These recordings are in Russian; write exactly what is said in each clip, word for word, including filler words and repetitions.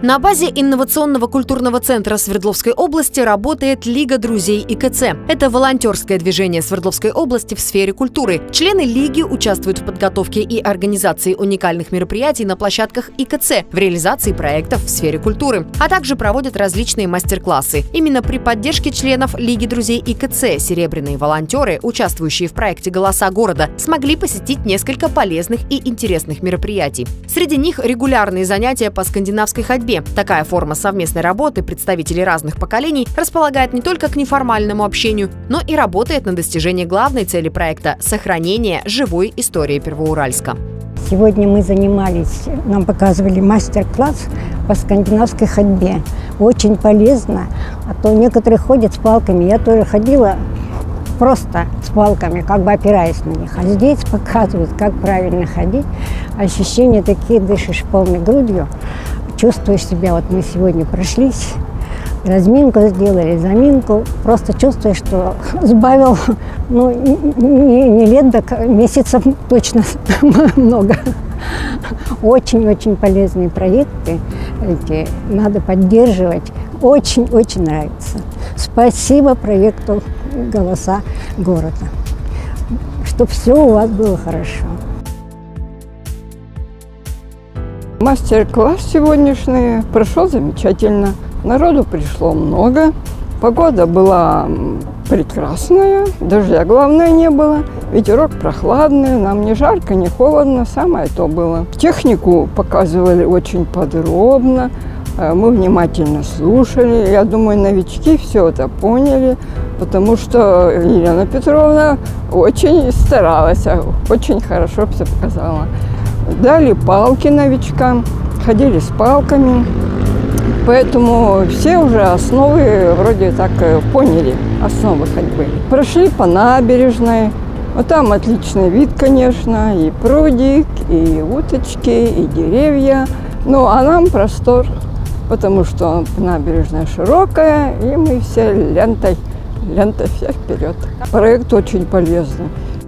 На базе инновационного культурного центра Свердловской области работает Лига друзей ИКЦ. Это волонтерское движение Свердловской области в сфере культуры. Члены Лиги участвуют в подготовке и организации уникальных мероприятий на площадках ИКЦ, в реализации проектов в сфере культуры, а также проводят различные мастер-классы. Именно при поддержке членов Лиги друзей ИКЦ серебряные волонтеры, участвующие в проекте «Голоса города», смогли посетить несколько полезных и интересных мероприятий. Среди них регулярные занятия по скандинавской ходьбе. Такая форма совместной работы представителей разных поколений располагает не только к неформальному общению, но и работает на достижение главной цели проекта – сохранение живой истории Первоуральска. Сегодня мы занимались, нам показывали мастер-класс по скандинавской ходьбе. Очень полезно, а то некоторые ходят с палками. Я тоже ходила просто с палками, как бы опираясь на них. А здесь показывают, как правильно ходить. Ощущения такие, дышишь полной грудью. Чувствуешь себя, вот мы сегодня прошлись, разминку сделали, заминку, просто чувствуешь, что сбавил, ну, не, не лет, так месяцев точно много. Очень-очень полезные проекты, эти надо поддерживать, очень-очень нравится. Спасибо проекту «Голоса города», чтобы все у вас было хорошо. Мастер-класс сегодняшний прошел замечательно. Народу пришло много. Погода была прекрасная. Дождя, главное, не было. Ветерок прохладный. Нам не жарко, не холодно. Самое то было. Технику показывали очень подробно. Мы внимательно слушали. Я думаю, новички все это поняли. Потому что Елена Петровна очень старалась. Очень хорошо все показала. Дали палки новичкам, ходили с палками, поэтому все уже основы вроде так поняли, основы ходьбы. Прошли по набережной, вот там отличный вид, конечно, и прудик, и уточки, и деревья. Ну, а нам простор, потому что набережная широкая, и мы все лентой, лентой все вперед. Проект очень полезный.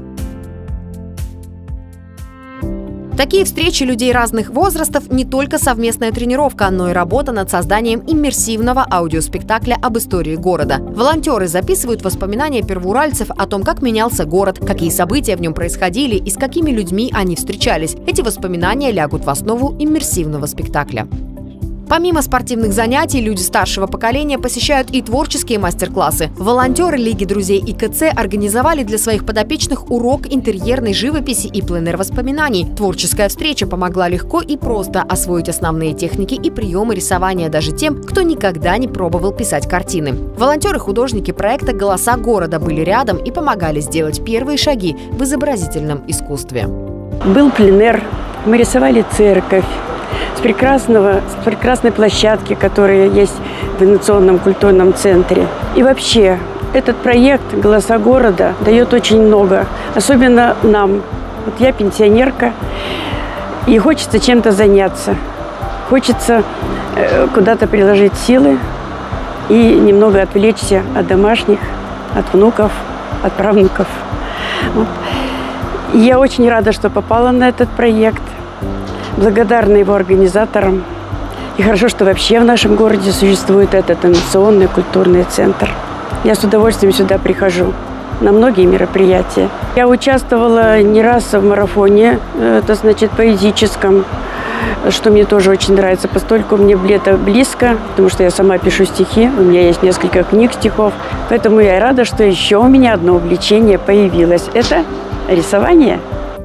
Такие встречи людей разных возрастов – не только совместная тренировка, но и работа над созданием иммерсивного аудиоспектакля об истории города. Волонтеры записывают воспоминания первоуральцев о том, как менялся город, какие события в нем происходили и с какими людьми они встречались. Эти воспоминания лягут в основу иммерсивного спектакля. Помимо спортивных занятий, люди старшего поколения посещают и творческие мастер-классы. Волонтеры Лиги друзей ИКЦ организовали для своих подопечных урок интерьерной живописи и пленэр воспоминаний. Творческая встреча помогла легко и просто освоить основные техники и приемы рисования даже тем, кто никогда не пробовал писать картины. Волонтеры-художники проекта «Голоса города» были рядом и помогали сделать первые шаги в изобразительном искусстве. Был пленэр, мы рисовали церковь. С, прекрасного, с прекрасной площадки, которая есть в инновационном культурном центре. И вообще, этот проект «Голоса города» дает очень много, особенно нам. Вот я пенсионерка, и хочется чем-то заняться. Хочется э, куда-то приложить силы и немного отвлечься от домашних, от внуков, от правнуков. Вот. И я очень рада, что попала на этот проект. Благодарна его организаторам. И хорошо, что вообще в нашем городе существует этот инновационный культурный центр. Я с удовольствием сюда прихожу на многие мероприятия. Я участвовала не раз в марафоне, это значит поэтическом, что мне тоже очень нравится, поскольку мне это близко, потому что я сама пишу стихи, у меня есть несколько книг стихов. Поэтому я рада, что еще у меня одно увлечение появилось. Это рисование.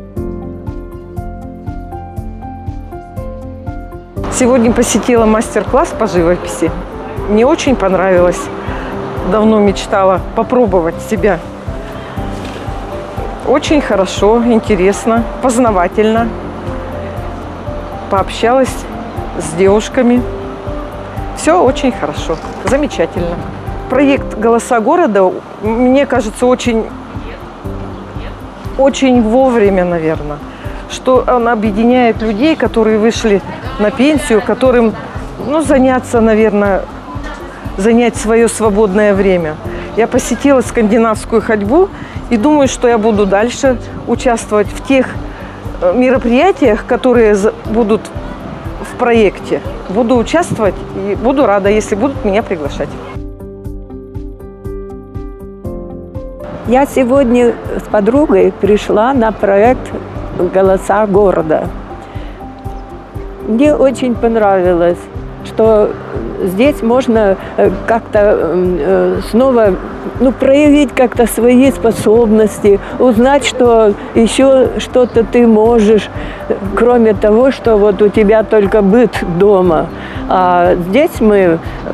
Сегодня посетила мастер-класс по живописи. Мне очень понравилось. Давно мечтала попробовать себя. Очень хорошо, интересно, познавательно. Пообщалась с девушками. Все очень хорошо, замечательно. Проект «Голоса города», мне кажется, очень, очень вовремя, наверное, что он объединяет людей, которые вышли на пенсию, которым, ну, заняться, наверное, занять свое свободное время. Я посетила скандинавскую ходьбу и думаю, что я буду дальше участвовать в тех мероприятиях, которые будут в проекте. Буду участвовать и буду рада, если будут меня приглашать. Я сегодня с подругой пришла на проект «Голоса города». Мне очень понравилось, что здесь можно как-то снова ну, проявить как-то свои способности, узнать, что еще что-то ты можешь, кроме того, что вот у тебя только быт дома. А здесь мы...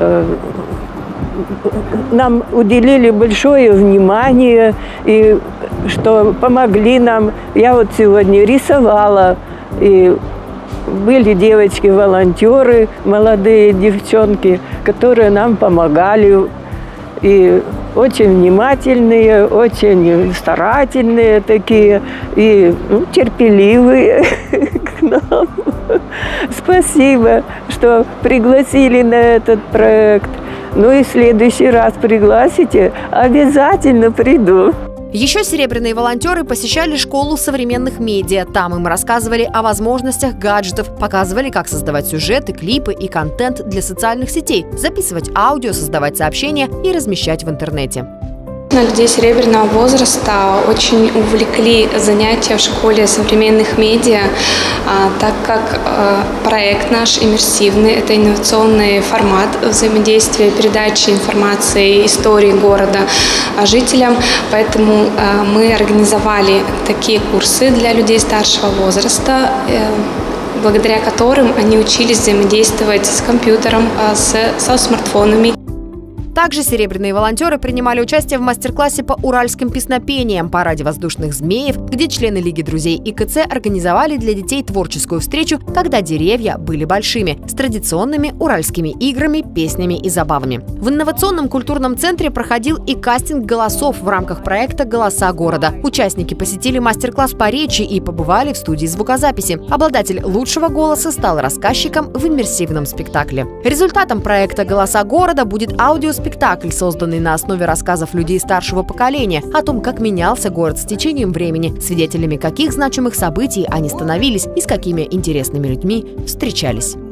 Нам уделили большое внимание, и что помогли нам. Я вот сегодня рисовала, и были девочки-волонтеры, молодые девчонки, которые нам помогали. И очень внимательные, очень старательные такие, и ну, терпеливые к нам. Спасибо, что пригласили на этот проект. Ну и в следующий раз пригласите, обязательно приду. Еще серебряные волонтеры посещали школу современных медиа. Там им рассказывали о возможностях гаджетов, показывали, как создавать сюжеты, клипы и контент для социальных сетей, записывать аудио, создавать сообщения и размещать в интернете. Людей серебряного возраста очень увлекли занятия в школе современных медиа, так как проект наш иммерсивный, это инновационный формат взаимодействия, передачи информации, истории города жителям. Поэтому мы организовали такие курсы для людей старшего возраста, благодаря которым они учились взаимодействовать с компьютером, с, со смартфонами. Также серебряные волонтеры принимали участие в мастер-классе по уральским песнопениям, параде воздушных змеев, где члены Лиги друзей И К Ц организовали для детей творческую встречу «Когда деревья были большими» с традиционными уральскими играми, песнями и забавами. В инновационном культурном центре проходил и кастинг голосов в рамках проекта «Голоса города». Участники посетили мастер-класс по речи и побывали в студии звукозаписи. Обладатель лучшего голоса стал рассказчиком в иммерсивном спектакле. Результатом проекта «Голоса города» будет аудиоспектакль, Спектакль, созданный на основе рассказов людей старшего поколения о том, как менялся город с течением времени, свидетелями каких значимых событий они становились и с какими интересными людьми встречались.